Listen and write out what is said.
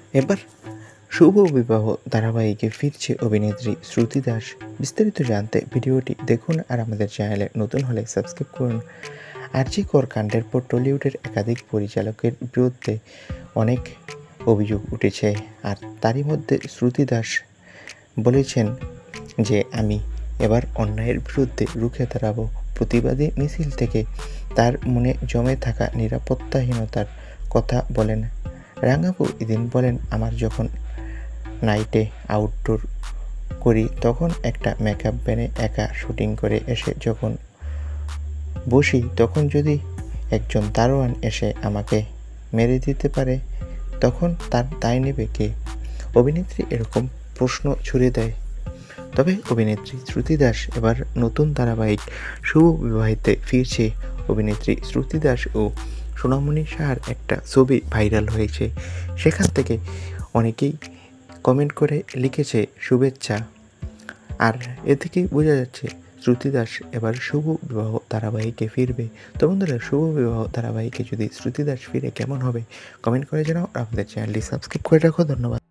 এবার শুভ বিবাহ ধারাবাহিকে ফিরছে অভিনেত্রী শ্রুতি দাস। বিস্তারিত জানতে ভিডিওটি দেখুন আর আমাদের চ্যানেলে নতুন হলে সাবস্ক্রাইব করুন। আরজি কর কাণ্ডের পর টলিউডের একাধিক পরিচালকের বিরুদ্ধে অনেক অভিযোগ উঠেছে, আর তারই মধ্যে শ্রুতি দাস বলেছেন যে আমি এবার অন্যায়ের বিরুদ্ধে রুখে দাঁড়াবো। প্রতিবাদী মিছিল থেকে তার মনে জমে থাকা নিরাপত্তাহীনতার কথা বলেন রাঙাপু। এদিন বলেন, আমার যখন নাইটে আউটডোর করি তখন একটা মেকআপ ভ্যানে একা শুটিং করে এসে যখন বসি তখন যদি একজন দারোয়ান এসে আমাকে মেরে দিতে পারে তখন তার দায় নেবে কে? অভিনেত্রী এরকম প্রশ্ন ছুড়ে দেয়। তবে অভিনেত্রী শ্রুতি দাস এবার নতুন ধারাবাহিক শুভ বিবাহিতে ফিরছে। অভিনেত্রী শ্রুতি দাস ও সোনামণি সাহার একটা ছবি ভাইরাল হয়েছে। সেখান থেকে অনেকেই কমেন্ট করে লিখেছে শুভেচ্ছা। আর এ থেকেই বোঝা যাচ্ছে শ্রুতি দাস এবার শুভ বিবাহ ধারাবাহিকে ফিরবে। তো বন্ধুরা, শুভ বিবাহ ধারাবাহিকে যদি শ্রুতি দাস ফিরে কেমন হবে কমেন্ট করে জানাও। আপনাদের চ্যানেলটি সাবস্ক্রাইব করে রাখো। ধন্যবাদ।